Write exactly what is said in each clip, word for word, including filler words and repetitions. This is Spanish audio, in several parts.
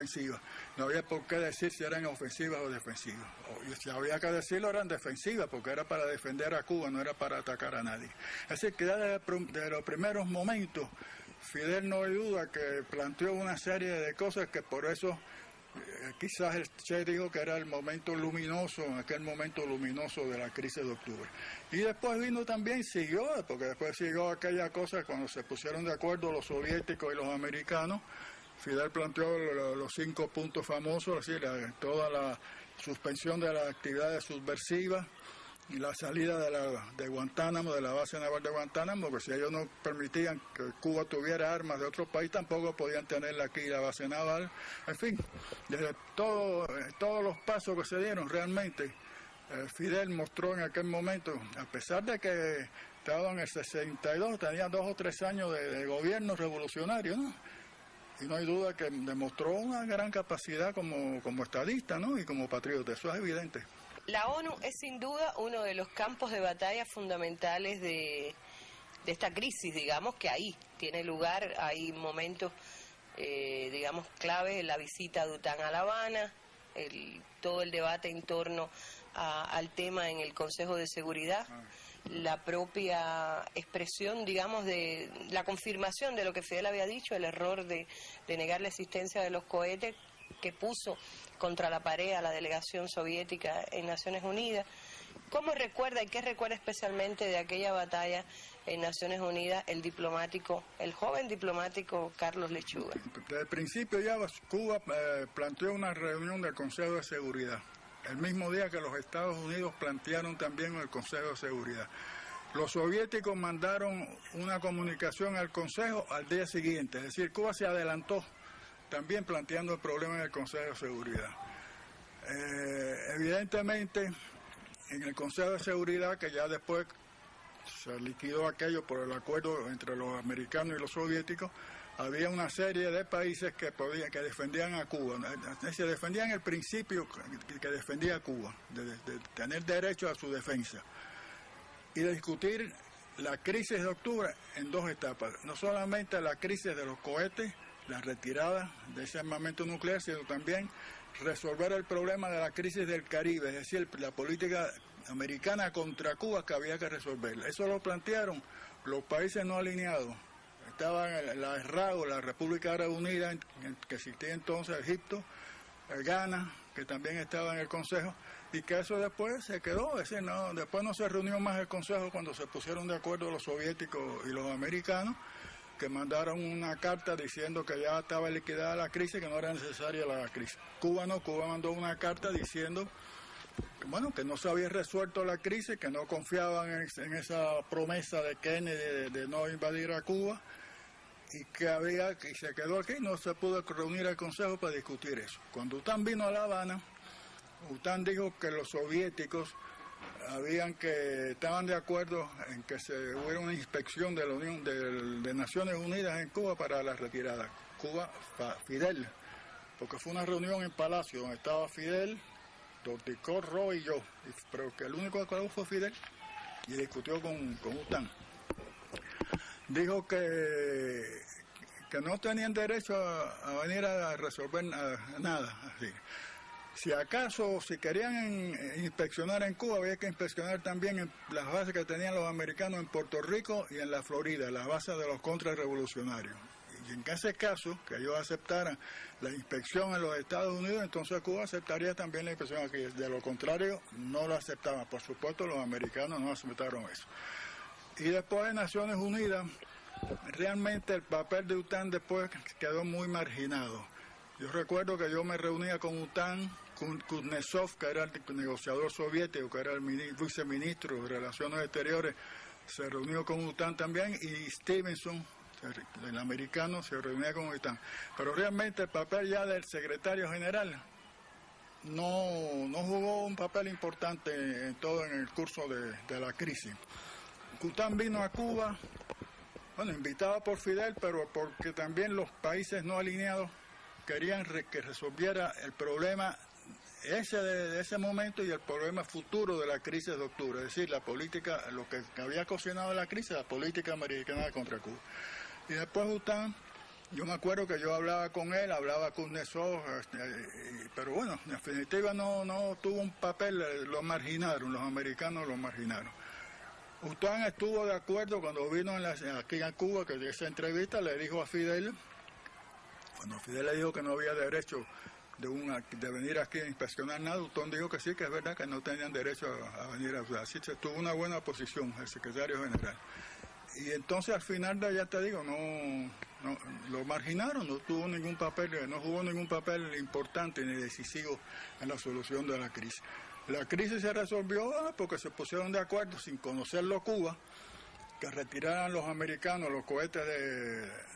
defensivas. No había por qué decir si eran ofensivas o defensivas. O si había que decirlo, eran defensivas, porque era para defender a Cuba, no era para atacar a nadie. Así que ya desde los primeros momentos, Fidel no hay duda que planteó una serie de cosas que por eso eh, quizás el Che dijo que era el momento luminoso, aquel momento luminoso de la crisis de octubre. Y después vino también, siguió, porque después siguió aquella cosa cuando se pusieron de acuerdo los soviéticos y los americanos. Fidel planteó los cinco puntos famosos, así, la, toda la suspensión de las actividades subversivas y la salida de, la, de Guantánamo, de la base naval de Guantánamo, porque si ellos no permitían que Cuba tuviera armas de otro país, tampoco podían tenerla aquí, la base naval. En fin, desde todo, todos los pasos que se dieron realmente, eh, Fidel mostró en aquel momento, a pesar de que estaba en el sesenta y dos, tenía dos o tres años de, de gobierno revolucionario, ¿no? Y no hay duda que demostró una gran capacidad como, como estadista, ¿no? Y como patriota, eso es evidente. La ONU es sin duda uno de los campos de batalla fundamentales de, de esta crisis, digamos, que ahí tiene lugar, hay momentos, eh, digamos, claves, la visita de OTAN a La Habana, el, todo el debate en torno a, al tema en el Consejo de Seguridad, ah. la propia expresión, digamos, de la confirmación de lo que Fidel había dicho, el error de, de negar la existencia de los cohetes que puso contra la pared a la delegación soviética en Naciones Unidas. ¿Cómo recuerda y qué recuerda especialmente de aquella batalla en Naciones Unidas el diplomático, el joven diplomático Carlos Lechuga? Desde el principio ya Cuba eh, planteó una reunión del Consejo de Seguridad, el mismo día que los Estados Unidos plantearon también el Consejo de Seguridad. Los soviéticos mandaron una comunicación al Consejo al día siguiente, es decir, Cuba se adelantó también planteando el problema en el Consejo de Seguridad. Eh, evidentemente, en el Consejo de Seguridad, que ya después se liquidó aquello por el acuerdo entre los americanos y los soviéticos, había una serie de países que podían, que defendían a Cuba, se defendían el principio que, que defendía a Cuba, de, de, de tener derecho a su defensa, y de discutir la crisis de octubre en dos etapas, no solamente la crisis de los cohetes, la retirada de ese armamento nuclear, sino también resolver el problema de la crisis del Caribe, es decir, la política americana contra Cuba que había que resolverla. Eso lo plantearon los países no alineados. Estaban la RAO, la República Árabe Unida, que existía entonces, Egipto, Ghana, que también estaba en el Consejo, y que eso después se quedó, es decir, no, después no se reunió más el Consejo cuando se pusieron de acuerdo los soviéticos y los americanos, que mandaron una carta diciendo que ya estaba liquidada la crisis, que no era necesaria la crisis. Cuba no, Cuba mandó una carta diciendo que, bueno, que no se había resuelto la crisis, que no confiaban en, en esa promesa de Kennedy de, de no invadir a Cuba, y que había, que se quedó aquí, no se pudo reunir el Consejo para discutir eso. Cuando OTAN vino a La Habana, OTAN dijo que los soviéticos habían que estaban de acuerdo en que se hubiera una inspección de la Unión de, de Naciones Unidas en Cuba para la retirada. Cuba, Fidel, porque fue una reunión en Palacio donde estaba Fidel, Dorticó, Roy y yo, pero que el único que acordó fue Fidel y discutió con, con OTAN. Dijo que, que no tenían derecho a, a venir a resolver a, a nada, así. Si acaso, si querían inspeccionar en Cuba, había que inspeccionar también en las bases que tenían los americanos en Puerto Rico y en la Florida, las bases de los contrarrevolucionarios. Y en ese caso, que ellos aceptaran la inspección en los Estados Unidos, entonces Cuba aceptaría también la inspección aquí. De lo contrario, no lo aceptaban. Por supuesto, los americanos no aceptaron eso. Y después de Naciones Unidas, realmente el papel de OTAN después quedó muy marginado. Yo recuerdo que yo me reunía con OTAN, con Kuznetsov, que era el negociador soviético, que era el viceministro de Relaciones Exteriores, se reunió con OTAN también, y Stevenson, el americano, se reunía con OTAN. Pero realmente el papel ya del secretario general no, no jugó un papel importante en todo en el curso de, de la crisis. OTAN vino a Cuba, bueno, invitado por Fidel, pero porque también los países no alineados querían re, que resolviera el problema ese de, de ese momento y el problema futuro de la crisis de octubre, es decir, la política, lo que había cocinado la crisis, la política americana contra Cuba. Y después OTAN yo me acuerdo que yo hablaba con él, hablaba con Kuznetsov, este, pero bueno, en definitiva no, no tuvo un papel, lo marginaron, los americanos lo marginaron. Ustan estuvo de acuerdo cuando vino en la, aquí en Cuba, que de esa entrevista le dijo a Fidel, cuando Fidel le dijo que no había derecho de, una, de venir aquí a inspeccionar nada, Ustan dijo que sí, que es verdad que no tenían derecho a, a venir a Así que tuvo una buena posición el secretario general. Y entonces al final, de, ya te digo, no, no lo marginaron, no tuvo ningún papel, no jugó ningún papel importante ni decisivo en la solución de la crisis. La crisis se resolvió ah, porque se pusieron de acuerdo, sin conocerlo Cuba, que retiraran los americanos los cohetes de,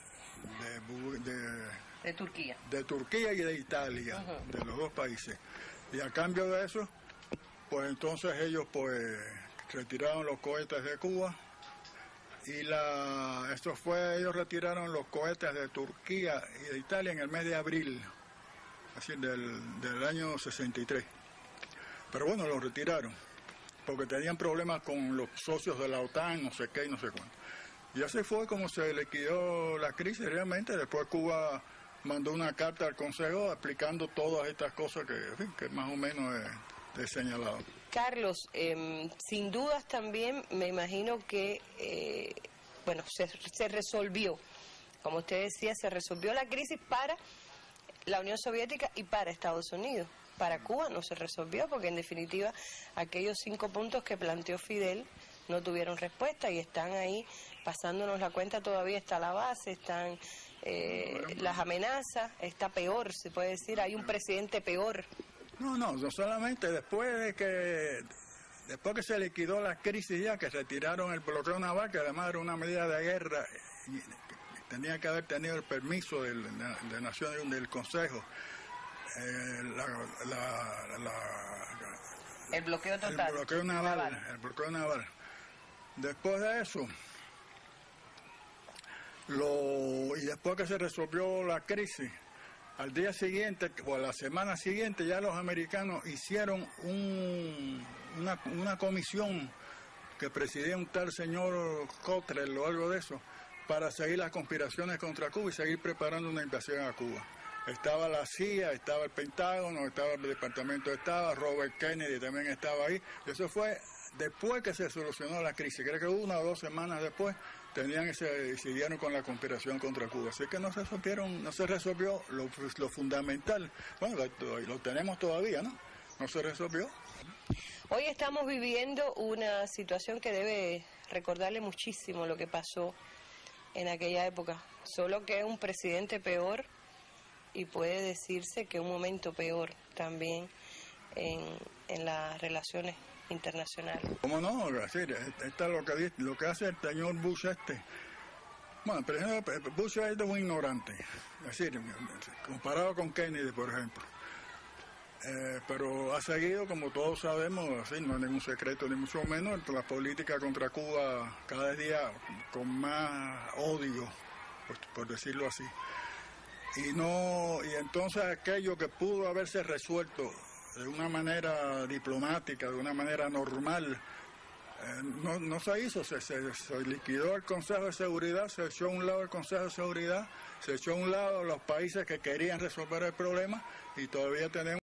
de, de, de Turquía. De Turquía y de Italia, uh-huh. de los dos países. Y a cambio de eso, pues entonces ellos pues retiraron los cohetes de Cuba. Y la, esto fue, ellos retiraron los cohetes de Turquía y de Italia en el mes de abril, así del, del año sesenta y tres. Pero bueno, los retiraron, porque tenían problemas con los socios de la OTAN, no sé qué y no sé cuánto. Y así fue como se liquidó la crisis realmente. Después Cuba mandó una carta al Consejo explicando todas estas cosas que, en fin, que más o menos he, he señalado. Carlos, eh, sin dudas también me imagino que, eh, bueno, se, se resolvió, como usted decía, se resolvió la crisis para la Unión Soviética y para Estados Unidos. Para Cuba no se resolvió porque en definitiva aquellos cinco puntos que planteó Fidel no tuvieron respuesta y están ahí pasándonos la cuenta, todavía está la base, están eh, las amenazas, está peor, se puede decir, hay un presidente peor. No, no, no solamente después de que después que se liquidó la crisis ya, que retiraron el bloqueo naval, que además era una medida de guerra, y tenía que haber tenido el permiso del, de, de Naciones Unidas, del Consejo, eh, la, la, la, el bloqueo total. El bloqueo naval, naval. El bloqueo naval. Después de eso, lo, y después que se resolvió la crisis, al día siguiente, o a la semana siguiente, ya los americanos hicieron un, una, una comisión que presidía un tal señor Cottrell o algo de eso, para seguir las conspiraciones contra Cuba y seguir preparando una invasión a Cuba. Estaba la C I A, estaba el Pentágono, estaba el Departamento de Estado, Robert Kennedy también estaba ahí. Eso fue después que se solucionó la crisis. Creo que una o dos semanas después tenían ese, decidieron con la conspiración contra Cuba. Así que no se resolvieron, no se resolvió lo, lo fundamental. Bueno, lo, lo tenemos todavía, ¿no? No se resolvió. Hoy estamos viviendo una situación que debe recordarle muchísimo lo que pasó en aquella época. Solo que es un presidente peor y puede decirse que un momento peor también en, en las relaciones internacionales. ¿Cómo no? Es decir, esta es lo que, lo que hace el señor Bush este. Bueno, el presidente Bush es un ignorante, es decir, comparado con Kennedy, por ejemplo. Eh, pero ha seguido, como todos sabemos, así, no es ningún secreto ni mucho menos, la política contra Cuba cada día con más odio, por, por decirlo así. Y no y entonces aquello que pudo haberse resuelto de una manera diplomática, de una manera normal, eh, no, no se hizo, se, se, se liquidó el Consejo de Seguridad, se echó a un lado el Consejo de Seguridad, se echó a un lado los países que querían resolver el problema y todavía tenemos